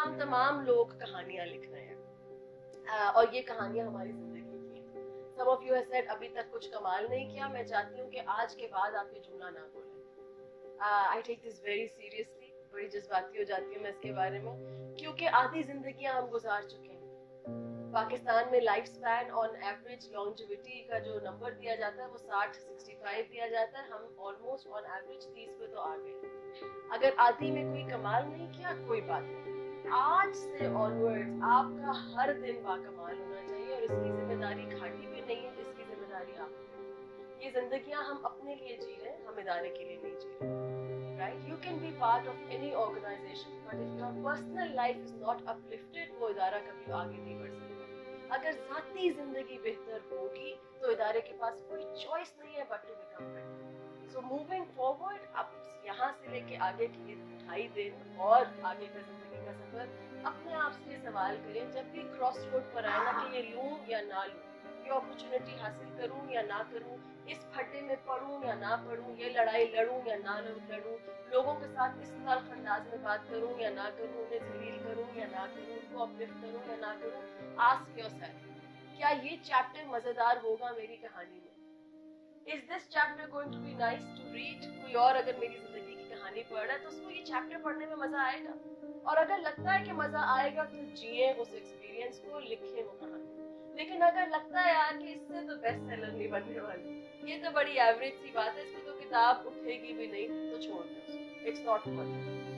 हम तमाम लोग कहानियां लिख रहे हैं और ये कहानियां हमारी जिंदगी की हैं। Some of you have said अभी तक कुछ कमाल नहीं किया। मैं चाहती हूँ कि आज के बाद आप ये जुमला ना बोलें। I take this very seriously। बड़ी जज्बाती हो जाती हूँ मैं इसके बारे में, क्योंकि आधी जिंदगियां हम गुजार चुके हैं। पाकिस्तान में life span on average longevity का जो नंबर दिया जाता है वो 60-65 दिया जाता है। हम ऑलमोस्ट ऑन एवरेज 30 पे तो आ गए। अगर आधी में कोई कमाल नहीं किया कोई बात नहीं, आज से ऑनवर्ड्स आपका हर दिन बाकमाल होना चाहिए और इसकी जिम्मेदारी घाटी भी नहीं है, इसकी जिम्मेदारी आपकी। ये जिंदगियां हम अपने लिए जी रहे हैं, हम इदारे के लिए नहीं जी रहे। Right? You can be part of any organization, but if your personal life is not uplifted, वो इदारा कभी आगे नहीं बढ़ सकता। अगर ज़ाती जिंदगी बेहतर होगी तो इदारे के पास कोई चॉइस नहीं है but to become better। So moving forward, अब यहाँ से लेके आगे के लिए 2.5 दिन और आगे का जिंदगी का सफर, अपने आप से ये सवाल करें जब भी क्रॉस रोड पर आए ना कि ये लूँ या ना लूँ, ये अपॉर्चुनिटी हासिल करूँ या ना करूँ, इस फड्डे में पढ़ूं या ना पढ़ूं, ये लड़ाई लड़ूं या ना लड़ूं, लोगों के साथ इस तल्ख अंदाज में बात करूं या ना करूं, उन्हें जलील करूं या ना करूं, उनको अपलिफ्ट करूं या ना करूं। आस्क योरसेल्फ, क्या ये चैप्टर मजेदार होगा मेरी कहानी में? Is this chapter going to be nice to read? कोई और अगर मेरी जिंदगी की कहानी पढ़ रहा है तो उसको ये चैप्टर पढ़ने में मजा आएगा, और अगर लगता है कि मजा आएगा तो जिए उस एक्सपीरियंस को, लिखे वो कहानी। लेकिन अगर लगता है यार कि इससे तो बेस्ट सेलर नहीं बनने वाली, ये तो बड़ी एवरेज सी बात है, इसमें तो किताब उठेगी भी नहीं, तो छोड़ दो, इट्स नॉट वर्थ इट।